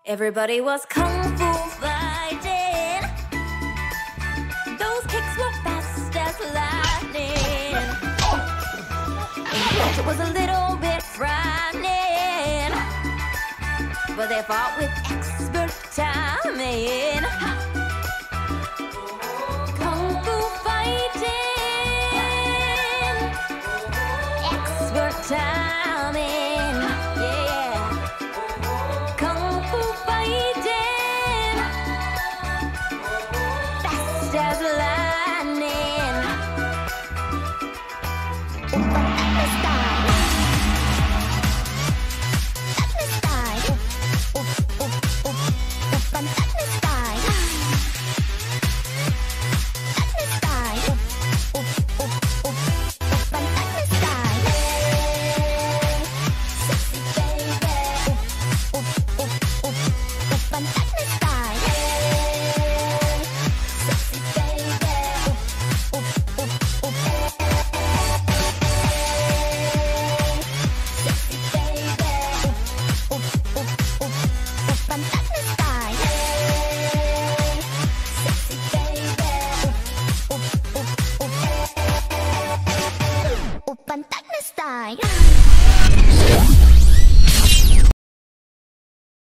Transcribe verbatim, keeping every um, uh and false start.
Everybody was kung fu fighting. Those kicks were fast as lightning. In fact, it was a little bit frightening, but they fought with expert timing. Kung fu fighting, expert timing. Yeah, kung fu fighting, fast as lightning. Open style, style, open style, style, open style, sexy baby, open style, sexy baby, Open style.